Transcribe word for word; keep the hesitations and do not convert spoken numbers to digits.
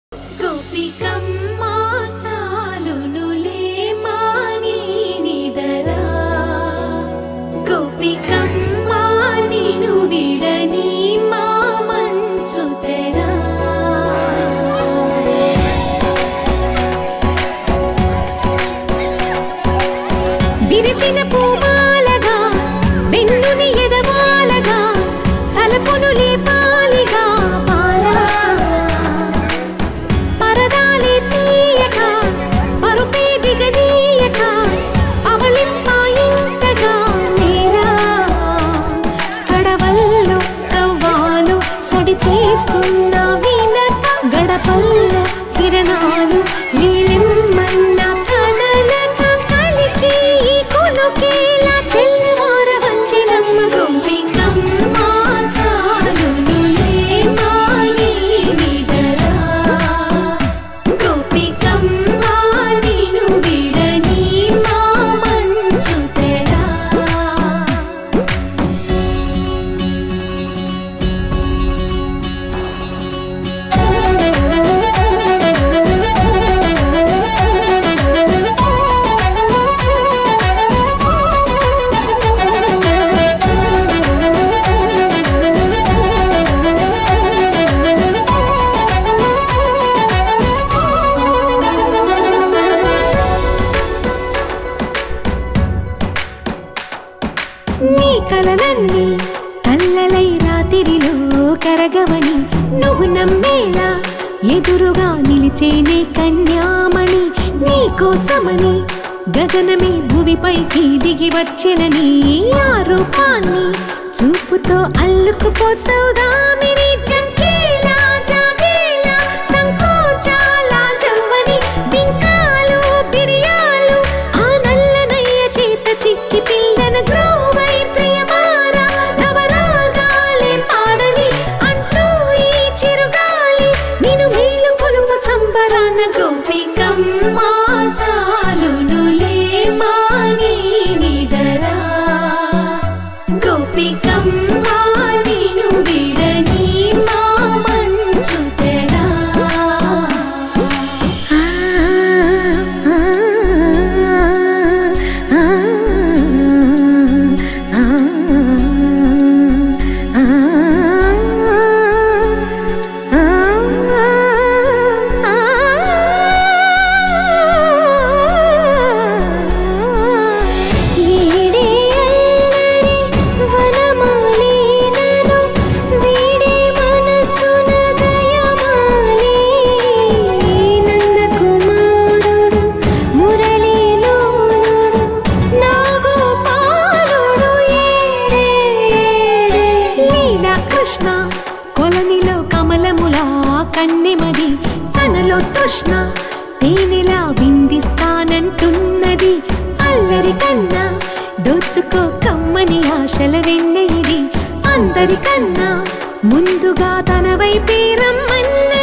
విరిసిన పూమాలగా వెన్నుని ఎదవాలగా తలపును లేపాలిగా పాలా పరదాలే తీయక పరుపే దిగనీయక అవలింపాయింతగా నేరా కడవల్లో కవ్వాలు సడితేస్తున్న వీణత గడపల్లో కిరణాలు నీలిమ్మన్న కలలక కలికి కొలుకేలా తెల్లవార వంచినమ్మ గోపికమ్మ చాలునులే మాని నిదరా గోపికమ్మ నిను విడని మా మంచు తెరా నీ కలలన్నీ కల్లలై రాత్రిలో కరగవని నువ్వు నమ్మేలా ఎదురుగా నిలిచేనే కన్యామణి నీ కోసమని గగనమే భూమిపైకి దిగి వచ్చెనని ఆ రూపాన్ని చూపుతో అల్లుకుపోసౌదామిని జంకేలా జాగేలా సంకోచాల జవ్వని బింకాలు బిరియాలు ఆ నల్లనయ్య చేత చిక్కి పిల్లన గ్రోవై ప్రియమారా నవరాగాలే పాడని అంటూ ఈ చిరుగాలి నిన్ను మేలు కొలుపు సంబరాన గోపికమ్మ చాలునులే మాని నిదరా గోపికమ్మ నిను విడని మా మంచు తెరా ఆ ఆ ఆ కొలనిలో కమలములా కన్నెమది తనలో తృష్ణ తేనెలా విందిస్తానంటున్నది అల్లరి కన్నా దోచుకో కమ్మని ఆశల వెన్నెయిది అందరికన్నా ముందుగా తన వైపే రమ్మన్న